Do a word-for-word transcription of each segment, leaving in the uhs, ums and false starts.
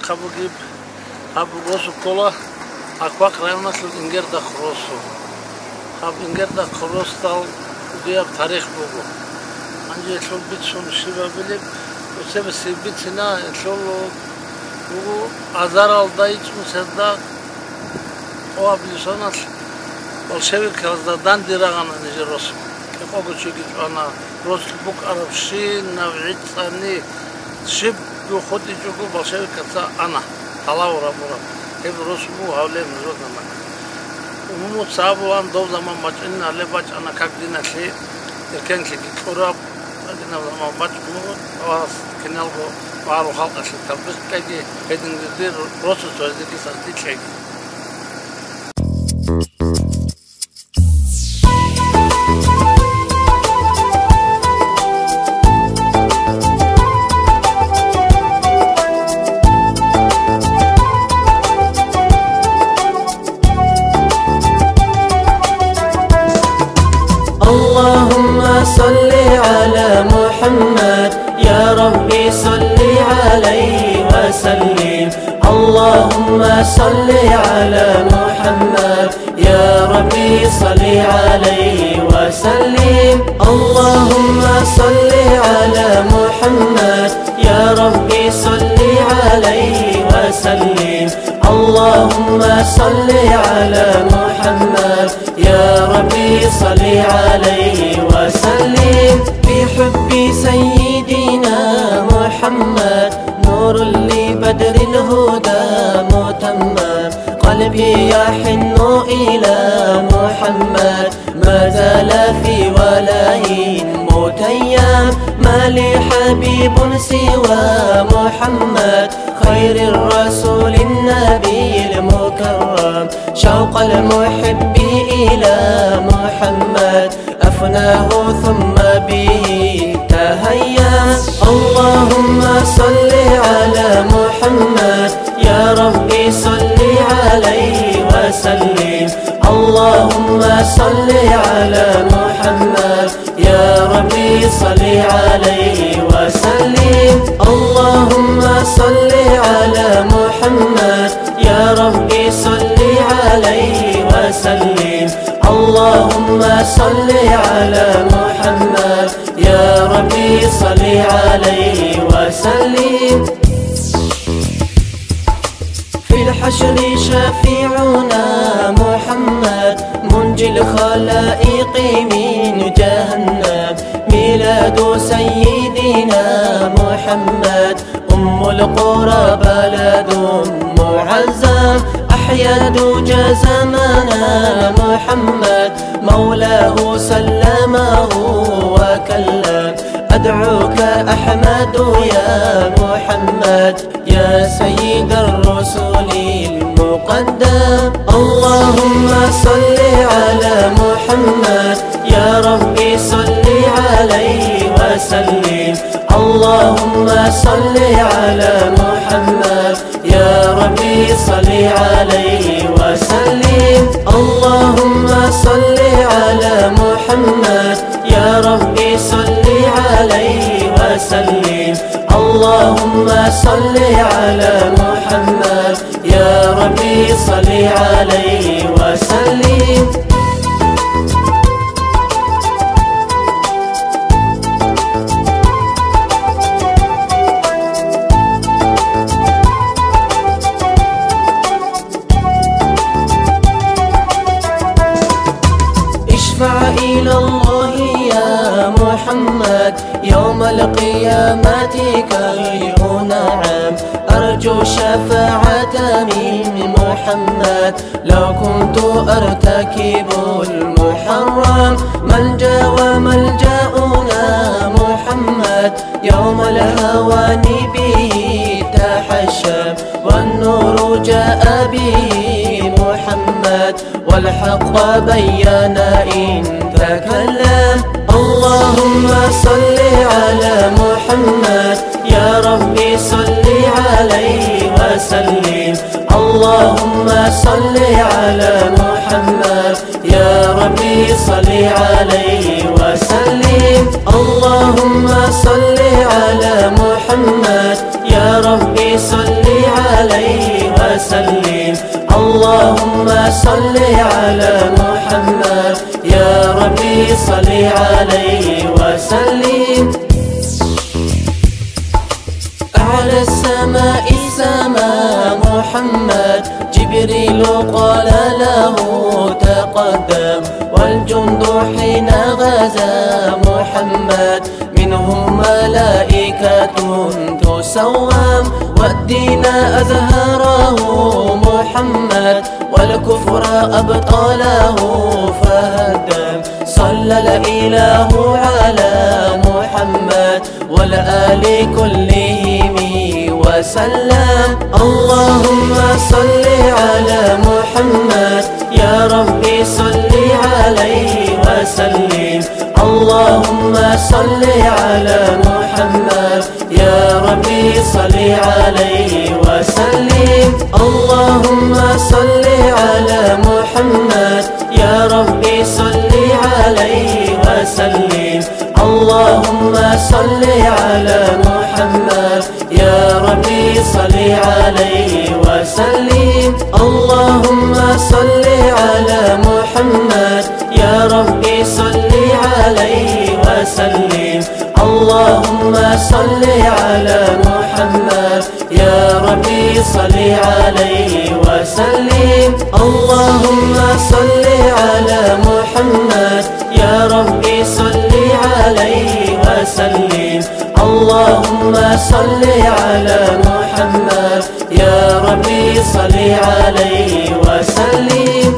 خبوجيب خب روسو كلا أكواك رأينا سل إنجر دا خروسو خب إنجر دا خروستال ودياب تاريخ بوجو عندي شو بيتشون شباب بلي وسبب سبيتنا شو بوجو أزار الدايج مسدا أو أبليسونات والشباب كذا دان ديراغنا نجي روسو كيف أقول شيء أنا روسو بوك عربشين نوعيت ثاني شب يخدي جوجو بالشباب كذا أنا طلعوا ربنا كيف روسو بو حوالين نزودنا ما ومو صعبوا عن دو زمان بچنا على بچ أنا كقدينا شيء كان شيء كوراب أدينا زمان بچ مو واس كنال بو وارو خالق شيء تبص كذي هيدن دير روسو توزي كي سنتي شيء اللهم صل على محمد يا ربي صل عليه وسلم اللهم صل على محمد يا ربي صل عليه وسلم اللهم صل على محمد يا ربي صل عليه وسلم اللهم صل على محمد يا ربي صل عليه وسلم بحب سيدنا محمد نور لبدر الهدى متمم قلبي يحن إلى محمد ما زال في ولاء متيم ما لي حبيب سوى محمد خير الرسول النبي المكرم شوق المحب إلى محمد أفناه ثم به تهيا اللهم صل على محمد يا ربي صل عليه وسلم اللهم صل على محمد يا ربي صل عليه وسلم اللهم صل على محمد يا ربي صل عليه وسلم اللهم صل على محمد يا ربي صل عليه وسلم في الحشر شفيعنا محمد منجي الخلائق من جهنم ميلاد سيدنا محمد أم القرى بلد معزم أحيا دجى زمانا محمد مولاه سلمه وكلم أدعوك أحمد يا محمد يا سيد الرسل المقدم اللهم صل على محمد يا ربي صل عليه وسلم اللهم صل على محمد يا ربي صل عليه وسلم اللهم صل على محمد يا ربي صل عليه وسلم اللهم صل على محمد يا ربي صل عليه وسلم اشفع إلى الله يا محمد يوم القيامة كي أنعم أرجو شفاعة من محمد لو كنت أرتكب المحرم ملجأ وملجأنا محمد يوم الهوان به تحشم والنور جاء به محمد والحق بين إن تكلم اللهم صل على محمد يا ربي صل عليه وسلم اللهم صل على محمد يا ربي صل عليه وسلم اللهم صل على محمد يا ربي صل عليه صل على محمد يا ربي صل عليه وسلم. أعلى السماء السماء محمد جبريل قال له تقدم، والجند حين غزا محمد منهم ملائكة تسوم، والدين أزهره محمد والكفر أبطله فهدم. صلى الإله على محمد والآل كلهم وسلم. اللهم صل على محمد يا ربي صل عليه وسلم. اللهم صل على محمد يا ربي صل عليه وسلم. اللهم صل على محمد يا ربي صل عليه وسلم. اللهم صل على محمد يا ربي صل عليه وسلم. اللهم صل على محمد يا ربي صل عليه وسلم. اللهم صل على محمد يا ربي صل عليه وسلم. اللهم صل على محمد يا ربي صل عليه وسلم. اللهم صل على محمد يا ربي صل عليه وسلم.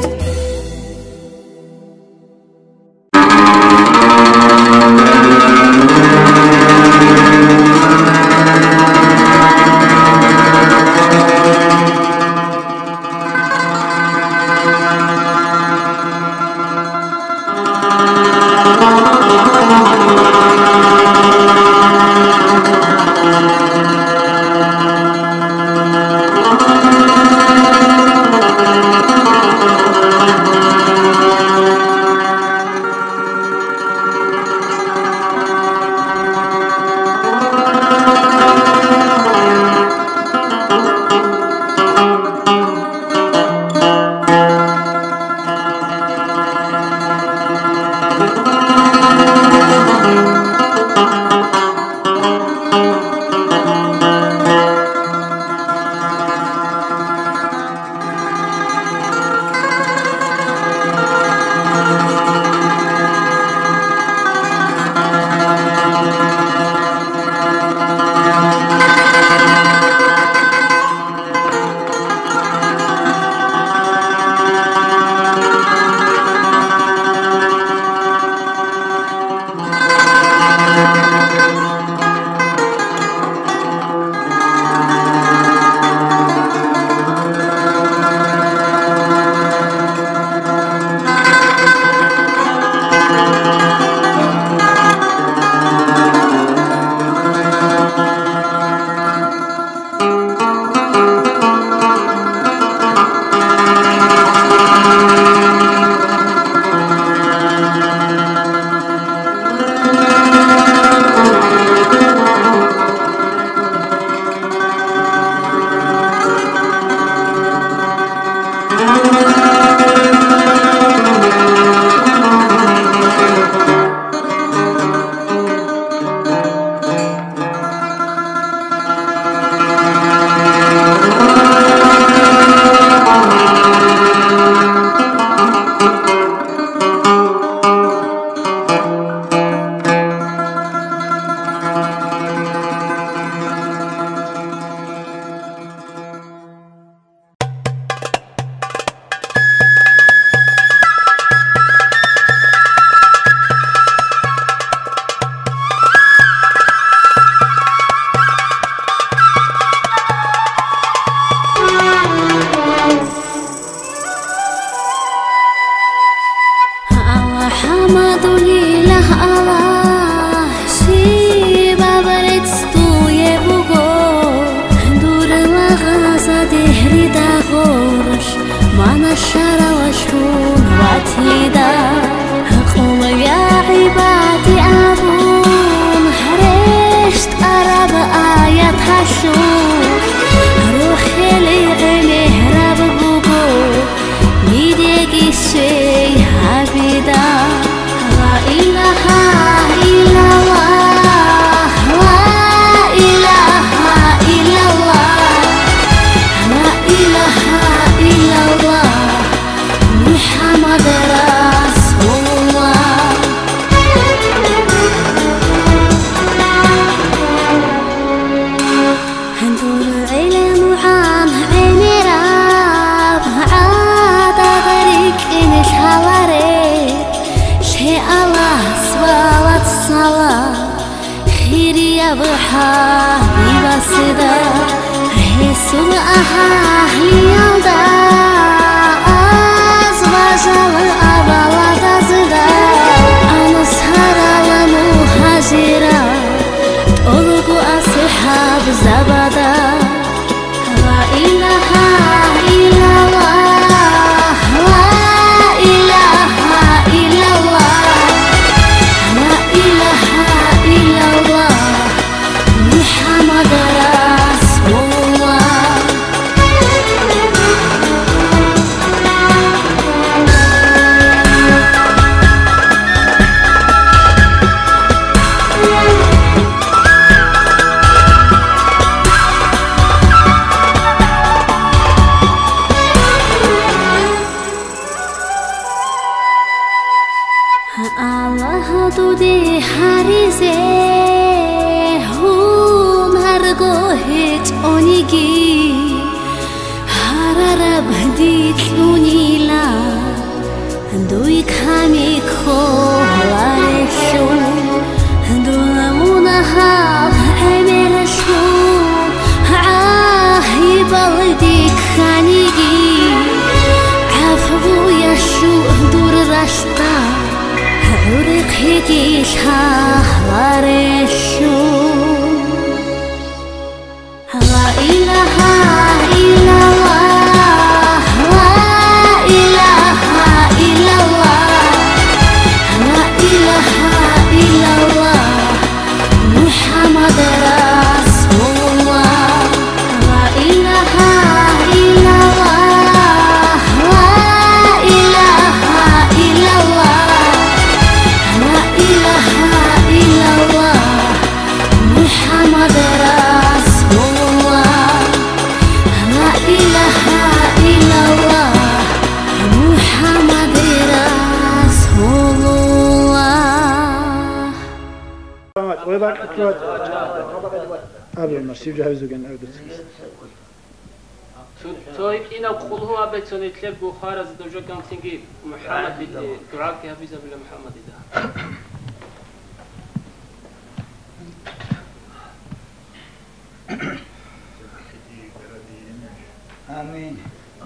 آمين.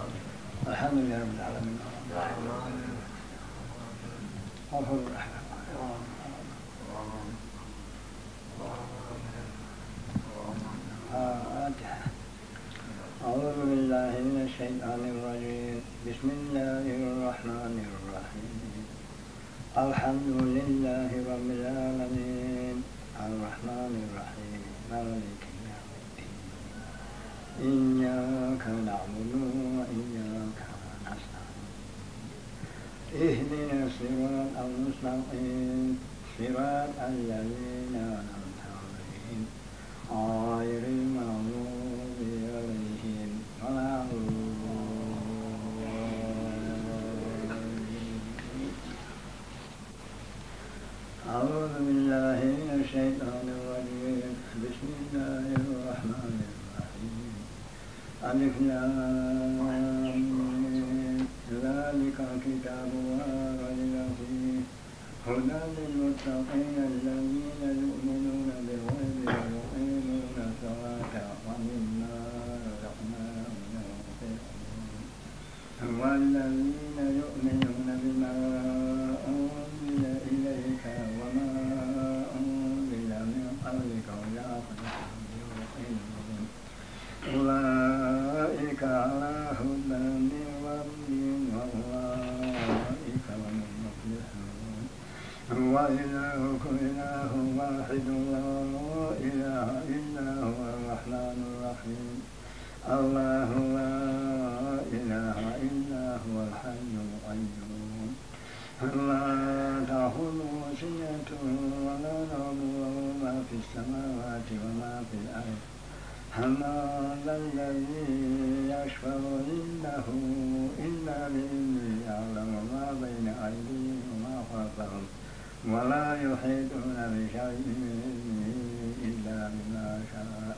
الحمد لله رب العالمين. غفور الرحمن. أعوذ بالله من الشيطان الرجيم. بسم الله الرحمن الرحيم. الحمد لله رب العالمين الرحمن الرحيم مالك يوم الدين إياك نعبد وإياك نستعين اهدنا الصراط المستقيم صراط الذين أنعمت عليهم غير المغضوب عليهم ولا أعوذ بالله من الشيطان الرجيم. بسم الله الرحمن الرحيم. ألف لام ميم ذلك الكتاب لا ريب فيه هدى للمتقين الذين يؤمنون بالغيب ويقيمون الصلاة ومما رزقناهم ينفقون والذين يؤمنون بما أنزل إليك وما أنزل من قبلك والآخرة يوقنون أولئك على هدى من ربهم وأولئك هم المفلحون. هو إلهكم إله واحد لا إله إلا هو الرحمن الرحيم. الله لا إله إلا هو الحي القيوم لا تأخذه سنة ولا نوم له ما في السماوات وما في الأرض من ذا الذي يشفع عنده إلا بإذنه يعلم ما بين أيديهم وما خلفهم ولا يحيطون بشيء من علمه إلا بما شاء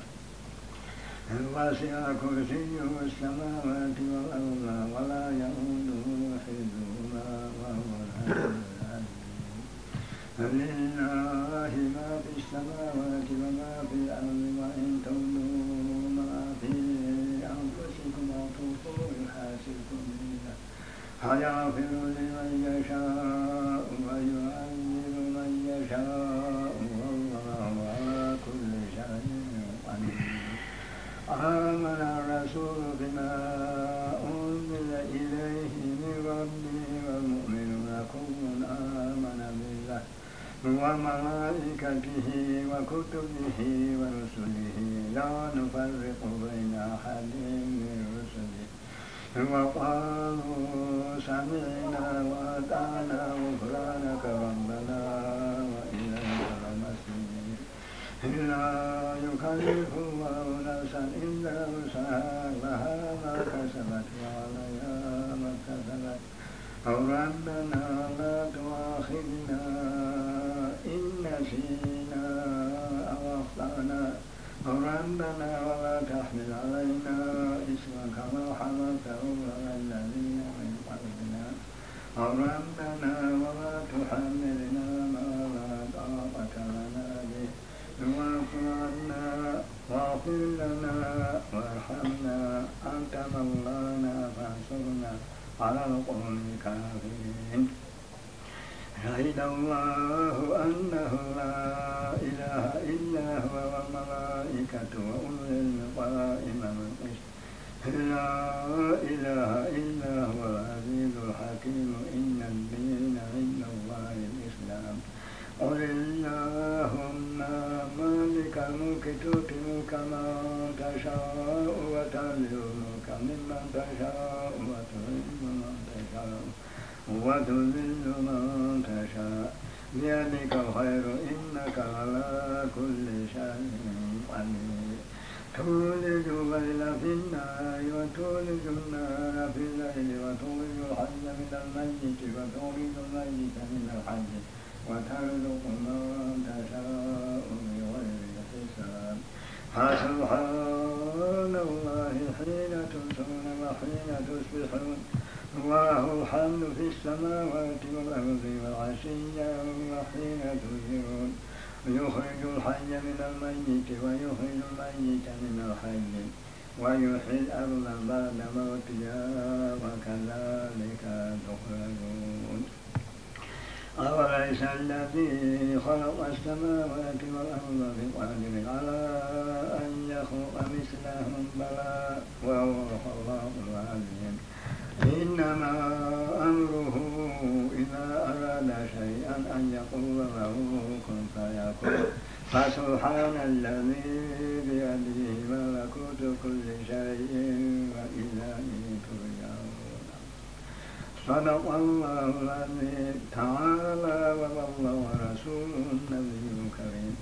وسع كرسيه السماوات والأرض ولا يئوده حفظهما وهو العلي العظيم لله ما في السماوات وما في الأرض وإن تبدوا ما في أنفسكم أو تخفوه يحاسبكم به فيغفر لمن يشاء ويعذب من يشاء والله على كل شيء قدير. آمن الرسول بما أنزل إليه من ربه والمؤمنون كل آمن بالله وملائكته وكتبه ورسله لا نفرق بين أحد من رسله وقالوا سمعنا وأطعنا غفرانك ربنا وإليك المصير. لا يكلف الله نفسا إلا وسعها لها ما كسبت وعليها ما اكتسبت ربنا لا تؤاخذنا إن نسينا أو أخطأنا ربنا ولا تحمل علينا إصرا كما حملته على الذين من قبلنا ربنا ولا تحملنا ما لا طاقة لنا به واعف عنا واغفر لنا وارحمنا أنت مولانا فانصرنا على القوم الكافرين. شهد الله أنه لا إله إلا هو والملائكة وأولو العلم قائما بالقسط لا إله إلا هو العزيز الحكيم. إن الدين عند الله الإسلام. قل اللهم مالك الملك تؤتي الملك من تشاء وتنزع الملك ممن تشاء وتعز من تشاء وتذل من تشاء بيدك الخير إنك على كل شيء قدير. تولج الليل في النهار وتولج النهار في الليل وتولج الحي من الميت وتولج الميت من الحي وترزق من تشاء بغير حساب. فسبحان الله حين تمسون وحين تصبحون وله الحمد في السماوات والأرض والعشي وحين تظهرون. يخرج الحي من الميت ويخرج الميت من الحي ويحيي الأرض بعد موتها وكذلك تخرجون. أوليس الذي خلق السماوات والأرض بقادر على أن يخلق مثلهم بلى وهو الخلاق العليم. إنما أمره إذا أراد شيئا أن يقول له كن فيكون. فسبحان الذي بيده ملكوت كل شيء وإليه ترجعون. صدق الله العظيم. تعالى والله ورسوله النبي الكريم.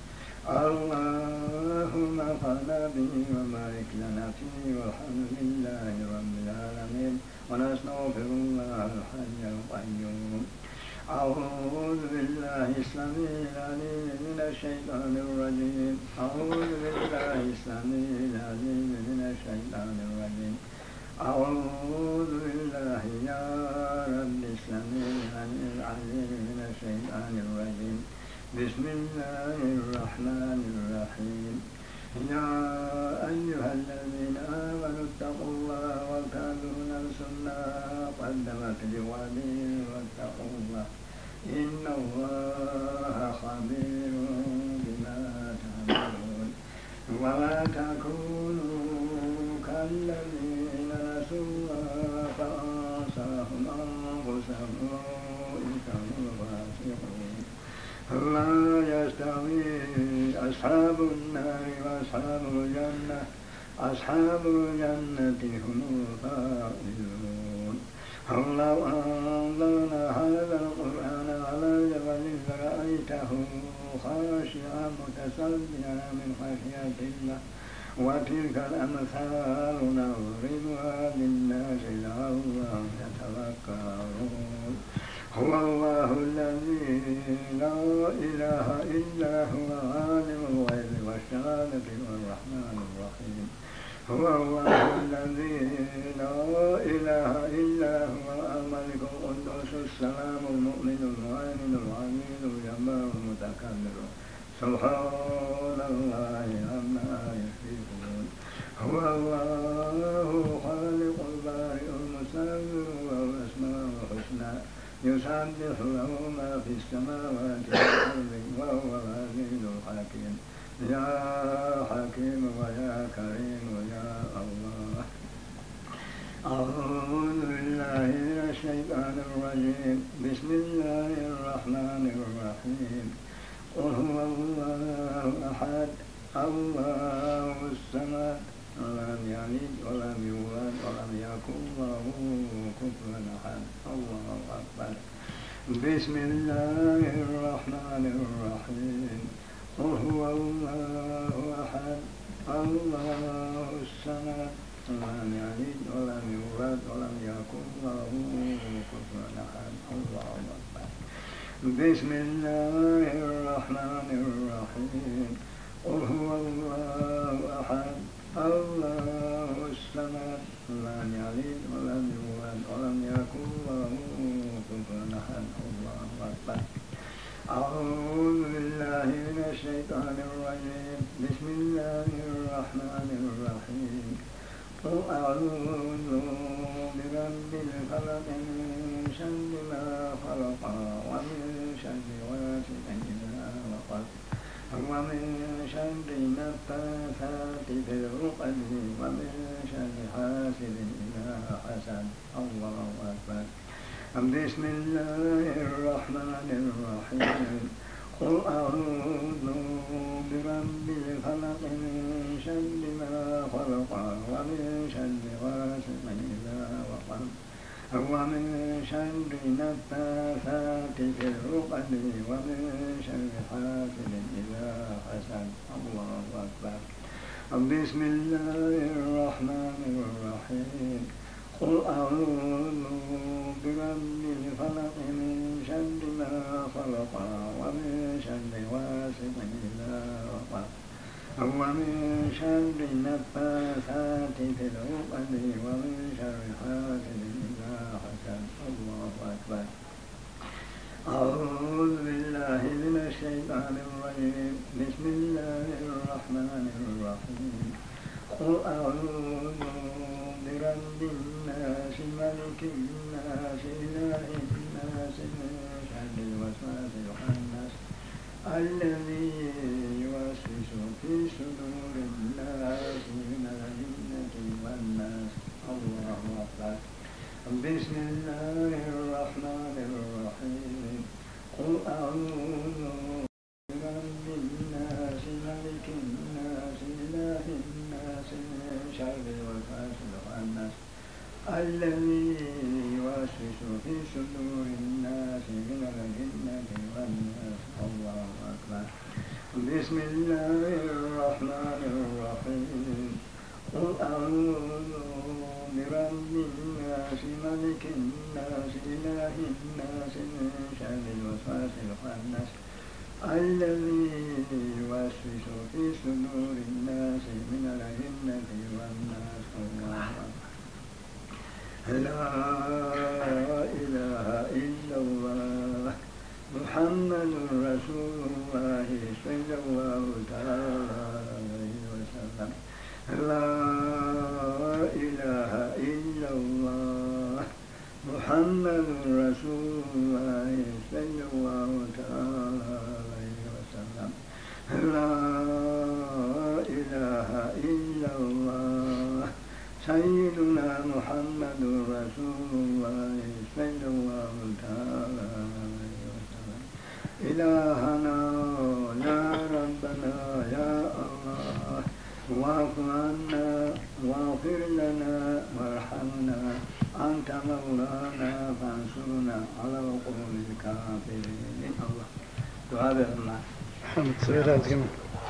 اللهم انفعنا به وبارك لنا فيه والحمد لله رب العالمين ونستغفر الله الحي القيوم. أعوذ بالله السميع العليم من الشيطان الرجيم. أعوذ بالله السميع العليم من الشيطان الرجيم. أعوذ بالله يا رب السميع العليم من الشيطان الرجيم. بسم الله الرحمن الرحيم. يا أيها الذين آمنوا اتقوا الله ولتنظر نفس ما قدمت لغد واتقوا الله إن الله خبير بما تعملون. ولا تكونوا كالذين نسوا الله فأنساهم أنفسهم أولئك هم الفاسقون. لا يستوي أصحاب النار وأصحاب الجنة أصحاب الجنة هم الفائزون. لو أنزلنا هذا القرآن على جبل خاشعا متصدعا من خشية الله وتلك الأمثال نضربها للناس لعلهم يتفكرون هو الله الذي لا إله إلا هو عالم الغيب والشهادة والرحمن الرحيم هو الله الذي لا إله إلا هو الملك القدوس السلام المؤمن المهيمن العزيز الجبار المتكبر سبحان الله عما يشركون هو الله خالق البارئ المصور وهو الأسماء الحسنى يسبح له ما في السماوات والأرض وهو العزيز الحكيم يا حكيم ويا كريم يا الله أعوذ بالله من الشيطان الرجيم بسم الله الرحمن الرحيم قل هو الله أحد الله الصمد لم يلد ولم يولد ولم يكن له كفوا أحد الله أكبر بسم الله الرحمن الرحيم قل هو الله أحد الله الصمد لم يلد ولم يولد ولم يكن له كفوا أحد الله أكبر بسم الله الرحمن الرحيم قل هو الله أحد الله الصمد لم يلد ولم يولد ولم يكن له كفوا أحد الله أكبر أعوذ بالله من الشيطان الرجيم بسم الله الرحمن الرحيم قل أعوذ برب الفلق من شر ما خلق ومن شر غاسق إذا وقب ومن شر النفاثات في العقد ومن شر حاسد إذا حسد الله أكبر بسم الله الرحمن الرحيم قل أعوذ برب الفلق من شر ما خلق ومن شر غاسق إذا وقب ومن شر النفاثات في العقد ومن شر حاسد إذا حسد الله أكبر بسم الله الرحمن الرحيم قل أعوذ برب الفلق من شر ما خلق ومن شر غاسق إذا وقب ومن شر النفاثات في العقد ومن شر حاسد إذا حسد الله أكبر أعوذ بالله من الشيطان الرجيم بسم الله الرحمن الرحيم قل أعوذ برب الناس ملك الناس إله الناس من شر الوسواس الخناس الذي يوسوس في صدور الناس من الجنة والناس الله أكبر بسم الله الرحمن الرحيم قل أعوذ برب الناس ملك الناس إله الناس من شر الوسواس الخناس الذي يوسوس في صدور الناس من الجنة والناس الله أكبر بسم الله الرحمن الرحيم قل أعوذ برب الناس ملك الناس إله الناس من شر الوسواس الخناس الذي يوسوس في صدور الناس من الجنة والناس الله أكبر لا إله إلا الله محمد رسول الله صلى الله تعالى عليه وسلم لا إله إلا الله محمد رسول الله صلى الله تعالى عليه وسلم لا إله إلا الله سيدنا محمد رسول الله صلى الله تعالى عليه وسلم إلهنا يا ربنا يا الله واعف عنا واغفر لنا وارحمنا أنت مولانا فانصرنا على القوم الكافرين الله دعاء بنا محمد صغير هذا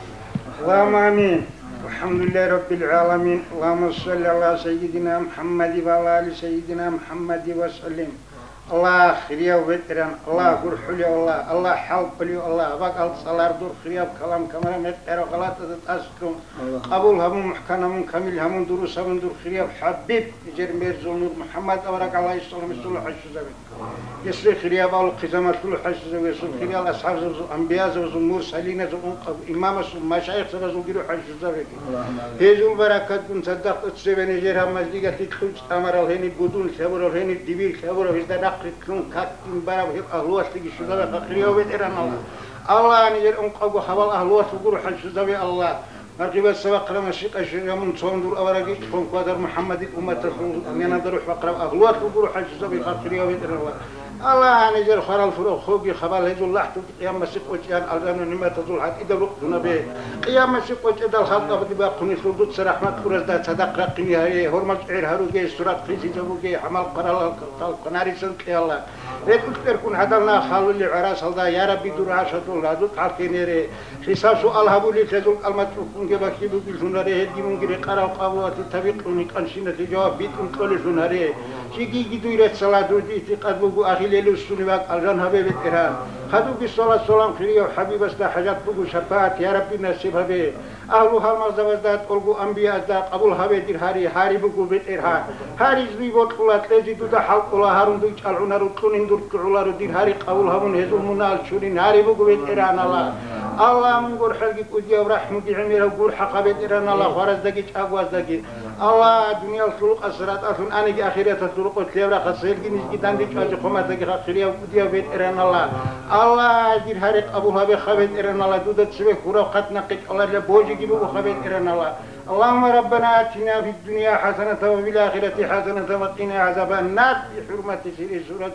اللهم آمين. الحمد لله رب العالمين. اللهم صل على سيدنا محمد وعلى آل سيدنا محمد وسلم. الله خير وبتران الله قرحلي الله الله حلق لي الله بقى الصلاة دور خير كلام كمان متر غلط تأسكم قبول هم محكم هم كامل هم دروس هم دور خير حبيب جر ميرزون نور محمد أبارك الله يسلم يسلم حش زبي يسلم خير بقول قزمة كل حش زبي يسلم خير الأصحاب الأنبياء والمرسلين سالين إمام المشايخ زوج يروح حش زبي هذول بركات كن صدقت تسبين جرها مزيجة تخرج أمر الهني بدون خبر الهني دبير خبر هذا كن كاتم برا بهيب أهلوات تيجي شذا بخيرية وبيتران الله الله نجر أنقذ حوال أهلوات وقول حج شذا الله نرجو السبق لما شيء أشياء من صون دور أوراقي فم قدر محمد أمة الرسول أمينا دروح بقرب أهلوات وقول حج شذا بخيرية وبيتران الله الله نجر خير الفروق خوجي خبال هذول الله قيام مسك وجهان ألزان نما تزول حد إذا رقنا به قيام مسك وجه دل خلق بدي باقوني سلطة سرحمة كرز ده صدق رقني هاي هرمز عير هروجي سورة قيسي جبوجي حمل قرال قناري سلك يا الله ريكوت كركون هذا خالو اللي عراس هذا يا ربي دور عشرة الله دوت عارفيني ري خساس سؤال هبولي تزول المتروكون جبكي بقول جناري هدي ممكن قرأ قابوات تبيقوني كانشينة جواب بيتون كل جناري شيء جدو يرد صلاة دوتي تقد بقول أخي ليلو السنوات الجن هبي بتران خدوا بالصلاة سلام خيرية وحبيب است حاجات بقول شفاعة يا ربي نصيب هبي أهلها المزدات ألقوا أنبياء ذات قبول هبي دير هاري هاري بقول بترها هاري زبي بطلات لذي دودا حلق الله هارون دوج العنا ركون دور كعلا ردير هاري قبول همون هزول منال شورين هاري بقول بتران الله الله من قول حلقك ودي ورحمة عمير وقول حق بتران الله خارج دقيق أقواز دقيق الله دنيا الخلق أسرات أثن أنا آخرة الطرق والتيابرة خسيل جنس جدان ديش أجي قمة دقيق خيرية ودي بتران الله الله دير هاري قبولها بخبت إرنا الله دودت سبك خورا قد نقيت الله لبوجي جيبو خبت إرنا الله اللهم ربنا آتنا في الدنيا حسنة وفي الآخرة حسنة وقنا عذاب النار بحرمة سير سورة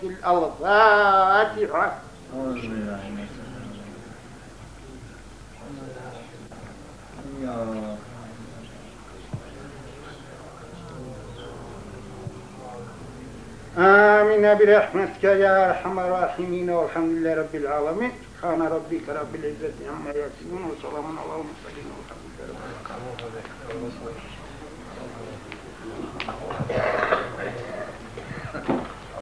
الفاتحة. آمين برحمتك يا أرحم الراحمين والحمد لله رب العالمين. سبحان ربك رب العزة عما يصفون وسلام على المرسلين والحمد لله رب العالمين.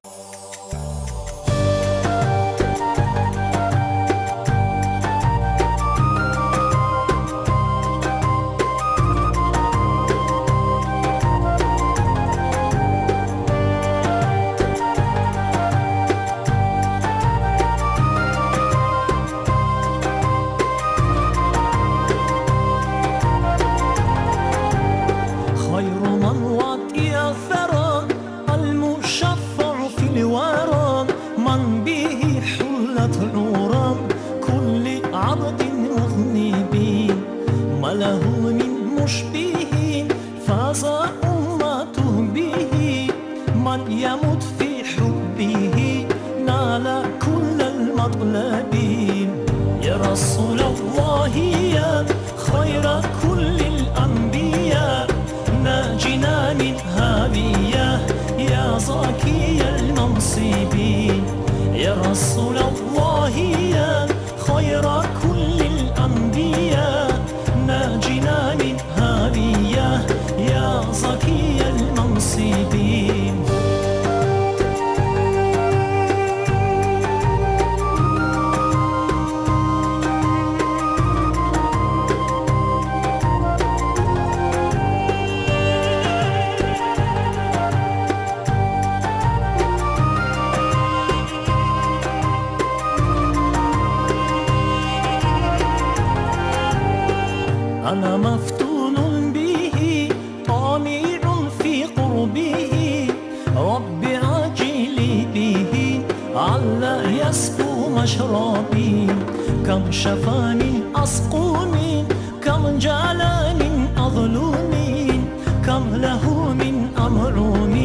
أنا مفتون به طامع في قربه رب عاجلي به على يسقو مشربي كم شفى من أسقوم كم جعل من أظلوم كم له من أمعوم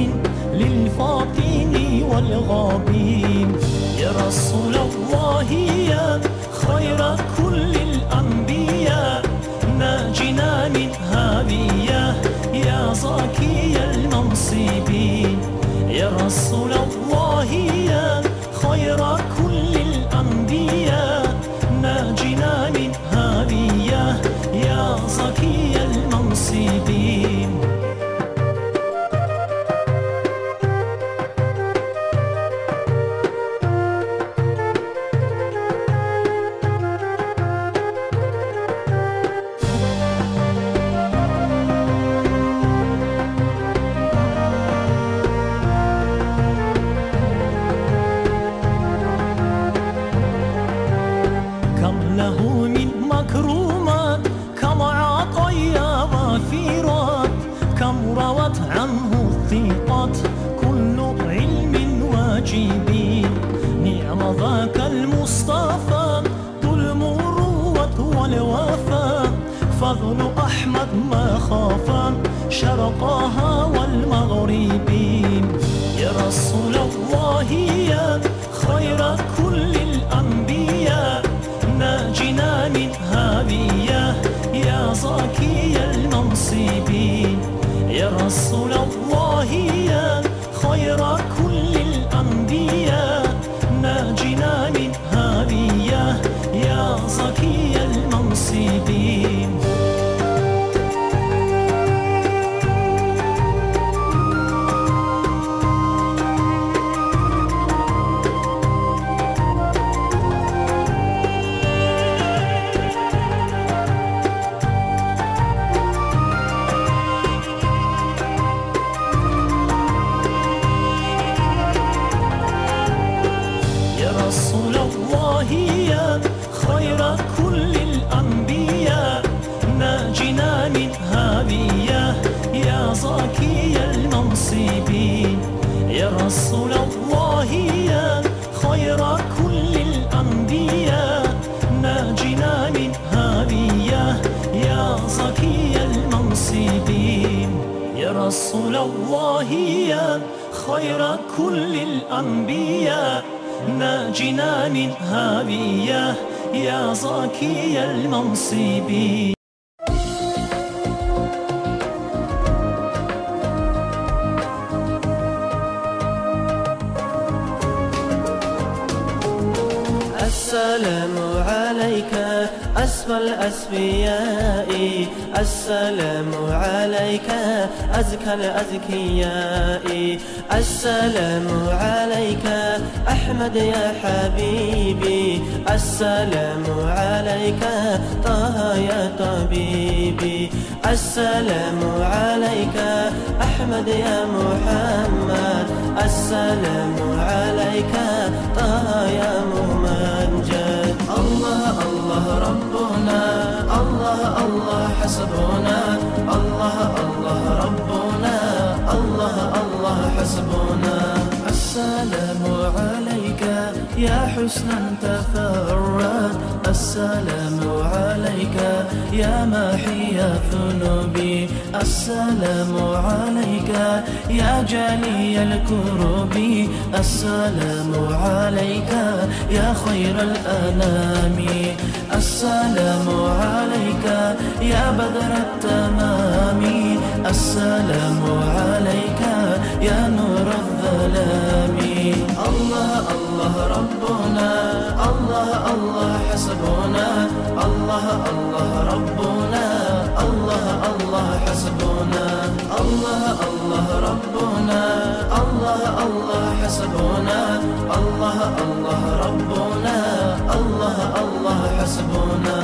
للفاطن والغابين يا رسول الله يا خير كل الأنبياء ناجنا من هاوية يا زكي المنصبين يا رسول الله يا خير كل الأنبياء هذاك المصطفى ذو المروة والوفا، فضل أحمد ما خاف شرقها والمغربين. يا رسول الله يا خير كل الأنبياء، ناجنا من هاوية يا زكي المنصبين. يا رسول الله يا خير كل الأنبياء، ناجنا من هاوية يا زكي المنصبين. رسول الله يا خير كل الأنبياء، ناجنا من هاوية يا زكي المنصبين. يا رسول الله يا خير كل الأنبياء، ناجنا من هاوية يا زكي المنصبين. يا رسول الله يا خير كل الأنبياء، ناجنا من هاوية يا زكي المنصبين. السلام عليك أسمى الأسفياء، السلام عليك أزكى الأزكياء، السلام عليك أحمد يا حبيبي، السلام عليك طه يا طبيبي، السلام عليك أحمد يا محمد، السلام عليك طه يا ممجد. الله الله ربنا، الله الله حسبنا، الله الله ربنا، الله الله حسبنا. السلام عليك يا حسنا تفرد، السلام عليك يا محي ذنوبي، السلام عليك يا جلي الكرب، السلام عليك يا خير الأنام، السلام عليك يا بدر التمام، السلام عليك يا نور الظلام. الله الله ربنا، الله الله حسبنا، الله الله ربنا، الله الله حسبنا، الله الله ربنا، الله الله حسبنا، الله الله ربنا، الله الله حسبنا.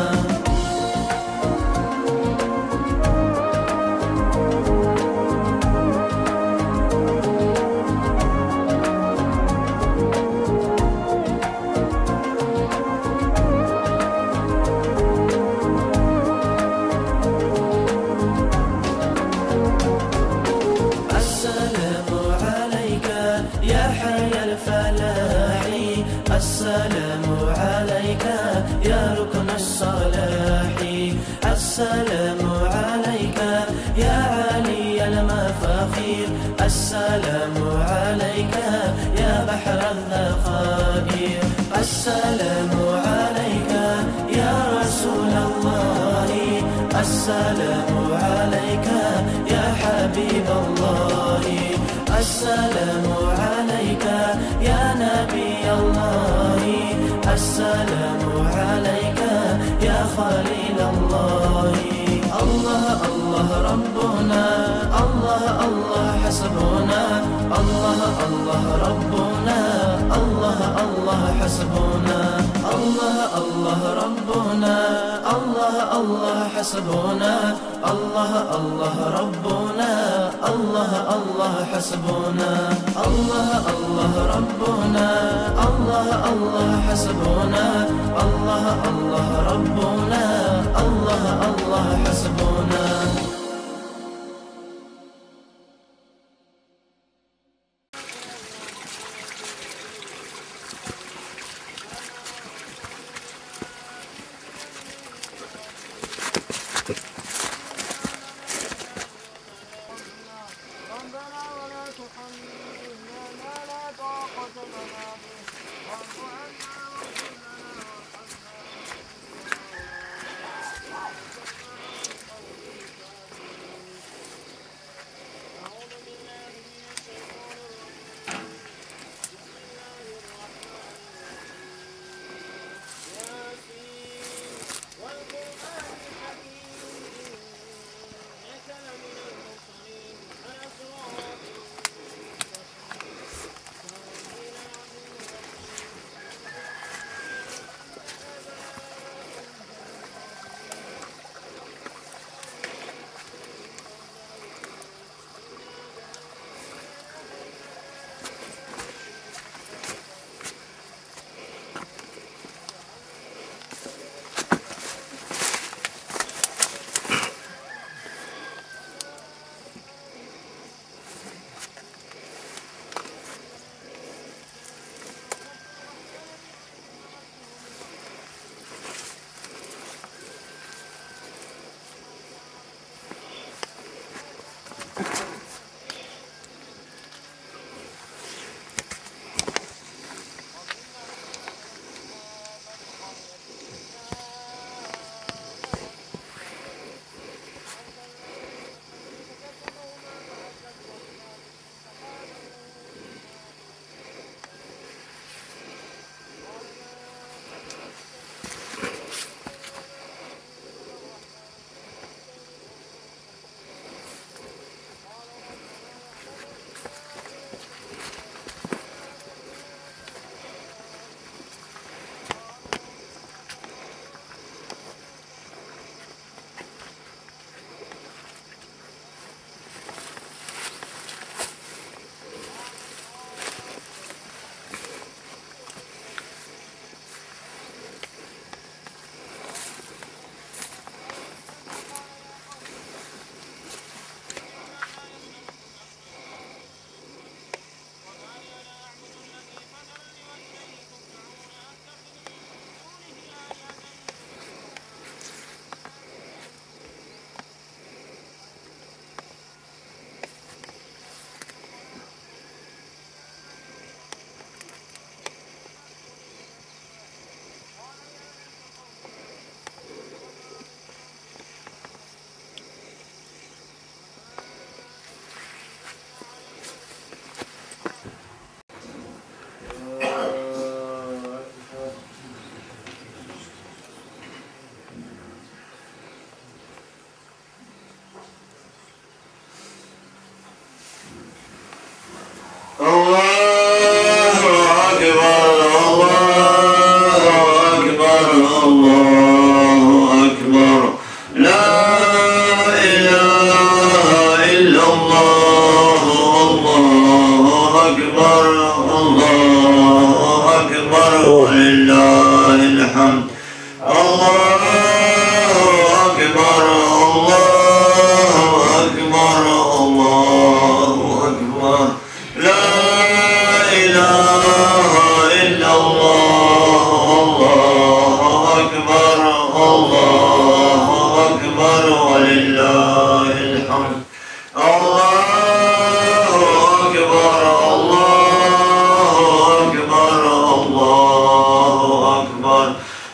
السلام عليك يا ركن الصلاح، السلام عليك يا علي المفاخير، السلام عليك يا بحر الذخائر، السلام عليك يا رسول الله، السلام عليك يا حبيب الله، السلام عليك يا نبي الله، السلام عليك يا خليل الله. الله الله ربنا، الله الله حسبنا، الله الله ربنا، الله الله حسبنا، الله الله ربنا، الله الله حسبنا، الله الله ربنا، الله الله حسبنا، الله الله ربنا، الله الله حسبنا، الله الله ربنا، الله الله حسبنا. الحمد الله أكبر الله أكبر الله أكبر لا إله إلا الله الله أكبر الله أكبر ولله الحمد الله أكبر الله أكبر الله أكبر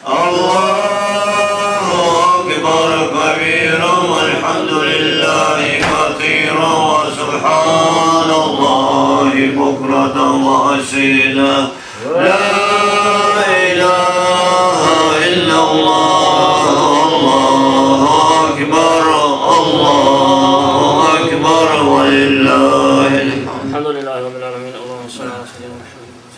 الله أكبر كبيرا والحمد لله كثيرا وسبحان الله بكرة وأصيلا لا إله إلا الله الله أكبر الله أكبر ولله الحمد الحمد لله رب العالمين اللهم صل على سيدنا محمد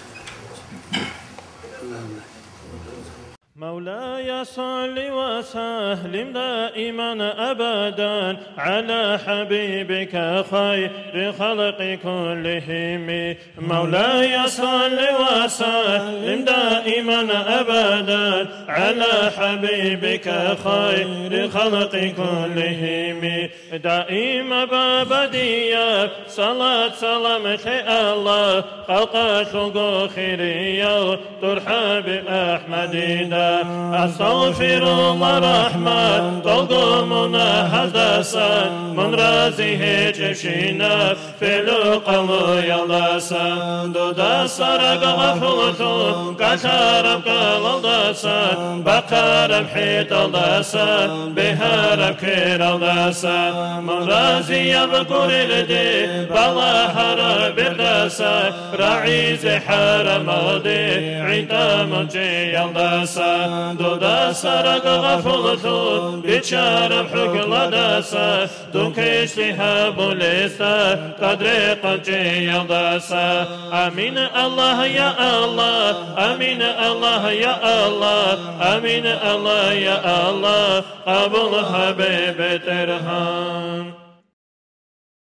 مولاي صل وسلم دائما أبدا على حبيبك خير خلق كلهم مولاي صل وسلم دائما أبدا على حبيبك خير خلق كلهم دائما بابدية صلاة سلام الله خلق خلق خيرية ترحب أحمدنا أستغفر الله رحمة تلقمنا حدثا من رازه جفشينا في لقلو يلدسا دودا سرق غفلتو كشارب قلدسا بقرب حيط الدسا بهرب كير الدسا من رازي يبقر الدي بلا هرب الدسا رعيز حرم الدي عدام جي يلدسا دودا سرق غفلتو بشارب حق لدسا دون كشتها بوليسا قدر قنجي يلدسا أمين الله يا الله أمين الله يا الله أمين الله يا الله قبل حبيب ترهان